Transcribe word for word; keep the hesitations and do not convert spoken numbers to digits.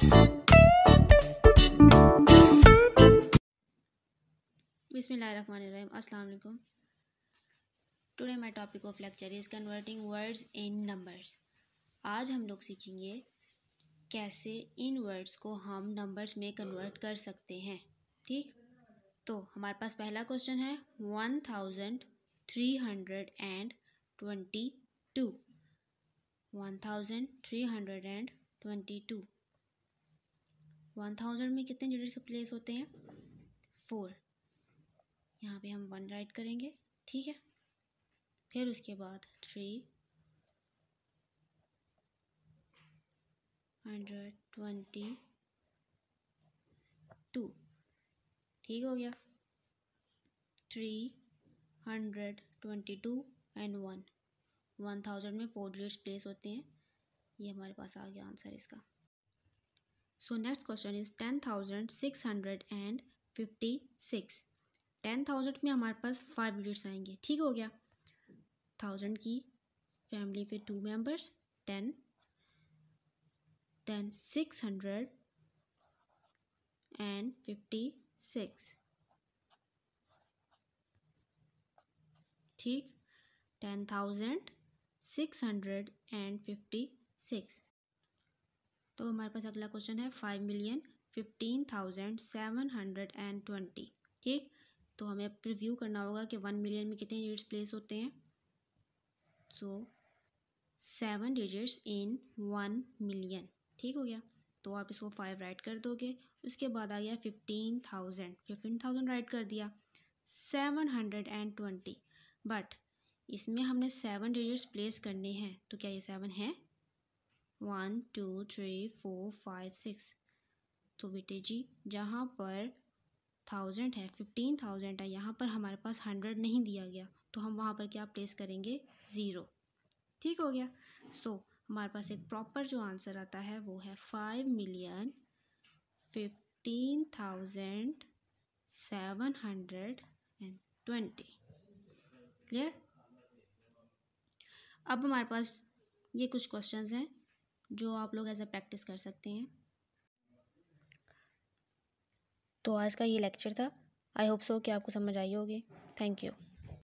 बिस्मिल्लाहिर्रहमानिर्रहीम, अस्सलाम वालेकुम। Today my topic of lecture is converting words in numbers. आज हम लोग सीखेंगे कैसे इन वर्ड्स को हम नंबर्स में कन्वर्ट कर सकते हैं। ठीक, तो हमारे पास पहला क्वेश्चन है one thousand three hundred and twenty two. One thousand three hundred and twenty two. One thousand में कितने डिजिट्स प्लेस होते हैं? फोर। यहाँ पे हम वन राइट करेंगे, ठीक है। फिर उसके बाद थ्री हंड्रेड ट्वेंटी टू, ठीक हो गया। Three hundred twenty two and one. One thousand में फोर डिजिट्स प्लेस होते हैं। ये हमारे पास आ गया आंसर इसका। So next question is ten thousand six hundred and fifty six. Ten thousand में हमारे पास फाइव डिजिट्स आएंगे, ठीक हो गया। थाउजेंड की फैमिली पे two members, ten, then six hundred and fifty six, ठीक। Ten thousand six hundred and fifty six. तो हमारे पास अगला क्वेश्चन है five million fifteen thousand seven hundred and twenty, ठीक। तो हमें प्रिव्यू करना होगा कि वन मिलियन में कितने डिजिट्स प्लेस होते हैं। So seven digits in one million, ठीक हो गया। तो आप इसको फाइव राइट कर दोगे। उसके बाद आ गया fifteen thousand, fifteen thousand right कर दिया। Seven hundred and twenty, but इसमें हमने सेवन डिजिट्स प्लेस करने हैं, तो क्या ये सेवन है? One two three four five six. तो बेटे जी जहाँ पर थाउजेंड है, फिफ्टीन थाउजेंड है, यहाँ पर हमारे पास हंड्रेड नहीं दिया गया, तो हम वहाँ पर क्या प्लेस करेंगे? ज़ीरो, ठीक हो गया। सो so, हमारे पास एक प्रॉपर जो आंसर आता है वो है five million fifteen thousand seven hundred and twenty. Clear? अब हमारे पास ये कुछ क्वेश्चंस हैं जो आप लोग एज अ प्रैक्टिस कर सकते हैं। तो आज का ये लेक्चर था। आई होप सो कि आपको समझ आई होगी। Thank you.